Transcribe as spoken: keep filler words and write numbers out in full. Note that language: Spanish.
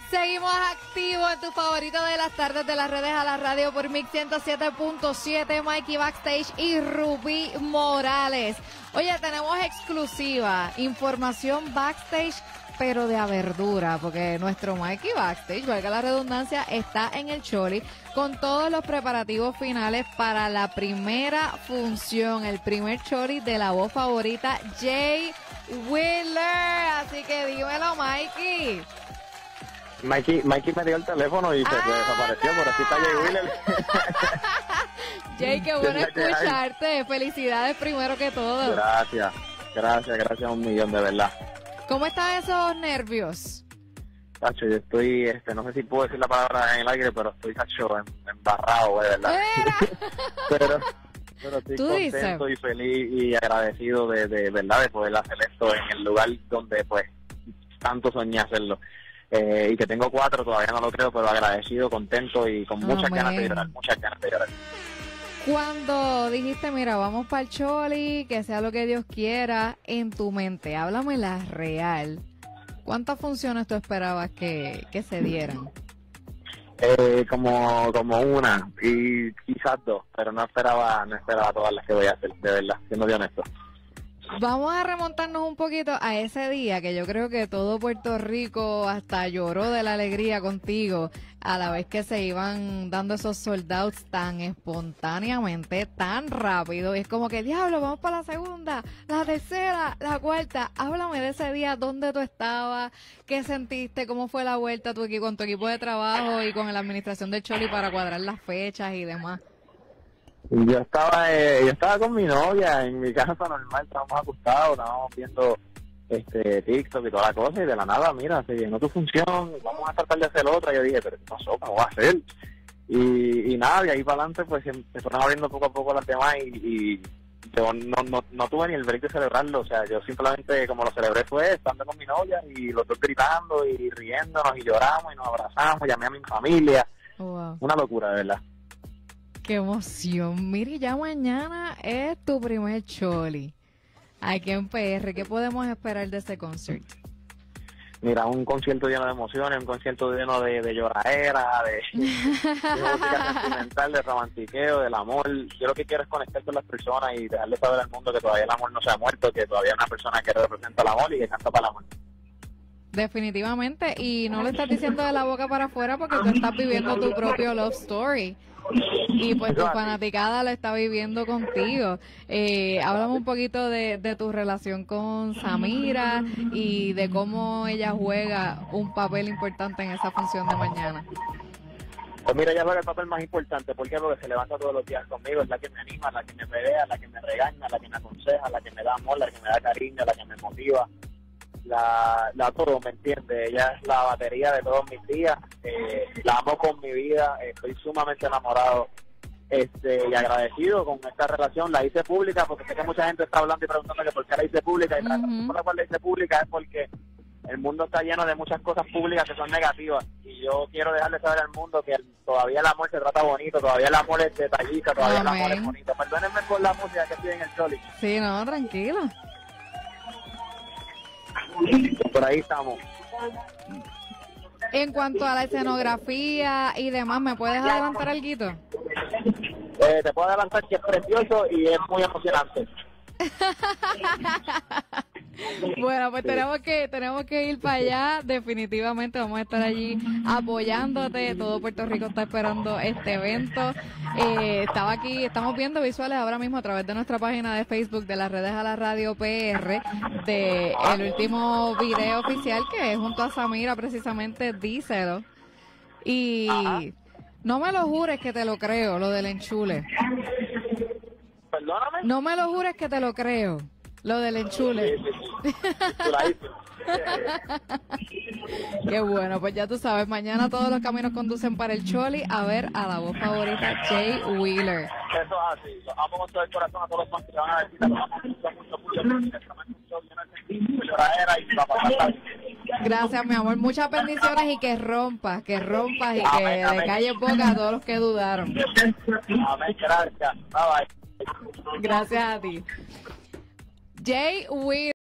Seguimos activos en tu favorito de las tardes de las redes a la radio por Mix ciento siete punto siete, Mikey Backstage y Rubí Morales. Oye, tenemos exclusiva, información backstage, pero de a verdura, porque nuestro Mikey Backstage, valga la redundancia, está en el Choli con todos los preparativos finales para la primera función, el primer Choli de la voz favorita, Jay Wheeler. Así que dímelo, Mikey. Mikey, Mikey me dio el teléfono y se, se desapareció, por así está Jay Wheeler. Jay, qué bueno escucharte. Felicidades primero que todo. Gracias, gracias, gracias un millón, de verdad. ¿Cómo están esos nervios? Tacho, yo estoy, este, no sé si puedo decir la palabra en el aire, pero estoy, tacho, em, embarrado, de verdad. pero, pero estoy contento dices? y feliz y agradecido de, de verdad de poder hacer esto en el lugar donde, pues, tanto soñé hacerlo. Eh, y que tengo cuatro, todavía no lo creo, pero agradecido, contento y con muchas oh, ganas de llorar, muchas ganas de llorar. Cuando dijiste, mira, vamos para el Choli, que sea lo que Dios quiera, en tu mente, háblame la real. ¿Cuántas funciones tú esperabas que, que se dieran? Eh, como como una, y quizás dos, pero no esperaba no esperaba todas las que voy a hacer, de verdad, siendo de honesto. Vamos a remontarnos un poquito a ese día que yo creo que todo Puerto Rico hasta lloró de la alegría contigo a la vez que se iban dando esos sold outs tan espontáneamente, tan rápido. Y es como que, diablo, vamos para la segunda, la tercera, la cuarta. Háblame de ese día, dónde tú estabas, qué sentiste, cómo fue la vuelta tu equipo, con tu equipo de trabajo y con la administración del Choli para cuadrar las fechas y demás. Yo estaba eh, yo estaba con mi novia en mi casa normal, estábamos acostados, estábamos viendo este TikTok y toda la cosa, y de la nada, mira, se llenó tu función, vamos a tratar de hacer otra. Yo dije, pero ¿qué pasó? ¿Cómo va a ser? Y, y nada, de ahí para adelante pues se fueron abriendo poco a poco las demás y, y yo no, no, no tuve ni el break de celebrarlo. O sea, yo simplemente como lo celebré fue estando con mi novia y los dos gritando y riéndonos y lloramos y nos abrazamos, llamé a mi familia. Wow. Una locura, de verdad. ¡Qué emoción! Mire, ya mañana es tu primer Choli aquí en P R. ¿Qué podemos esperar de ese concierto? Mira, un concierto lleno de emociones, un concierto lleno de, de lloradera, de, de música sentimental, de romantiqueo, del amor. Yo lo que quiero es conectar con las personas y dejarle saber al mundo que todavía el amor no se ha muerto, que todavía hay una persona que representa el amor y que canta para el amor. Definitivamente, y no lo estás diciendo de la boca para afuera porque tú estás viviendo tu propio love story. Y pues tu fanaticada lo está viviendo contigo. Eh, háblame un poquito de, de tu relación con Samira y de cómo ella juega un papel importante en esa función de mañana. Pues mira, ella juega el papel más importante. ¿Por qué? Porque se levanta todos los días conmigo, es la que me anima, la que me pelea, la que me regaña, la que me aconseja, la que me da amor, la que me da cariño, la que me motiva. La, la todo, ¿me entiende? Ella es la batería de todos mis días, eh, la amo con mi vida, estoy sumamente enamorado este y agradecido con esta relación. La hice pública porque sé que mucha gente está hablando y preguntando que por qué la hice pública, y la razón por la cual la hice pública es porque el mundo está lleno de muchas cosas públicas que son negativas, y yo quiero dejarle saber al mundo que el, todavía el amor se trata bonito, todavía el amor es detallista, todavía Amén. El amor es bonito. Perdónenme por la música que estoy en el Choli. Sí, no, tranquilo. Por ahí estamos. En cuanto a la escenografía y demás, ¿me puedes adelantar algo? Eh, te puedo adelantar que es precioso y es muy emocionante. Bueno, pues sí. tenemos que tenemos que ir para allá. Definitivamente vamos a estar allí apoyándote. Todo Puerto Rico está esperando este evento. Eh, estaba aquí, estamos viendo visuales ahora mismo a través de nuestra página de Facebook de las redes a la radio P R de el último video oficial, que es junto a Samira, precisamente. Díselo. Y Ajá. no me lo jures que te lo creo, lo del enchule. Perdóname. No me lo jures que te lo creo, lo del enchule. Sí, sí, sí. Qué bueno, pues ya tú sabes, mañana todos los caminos conducen para el Choli a ver a la voz favorita, Jay Wheeler. Eso es así, los amo con todo el corazón a todos los fans que se van a decir, los amo mucho, mucho, mucho, mucho. Gracias, mi amor, muchas bendiciones y que rompas, que rompas y amén, que amén. le calles boca a todos los que dudaron. Amén, gracias. Bye, bye. Gracias a ti. Jay Wheeler.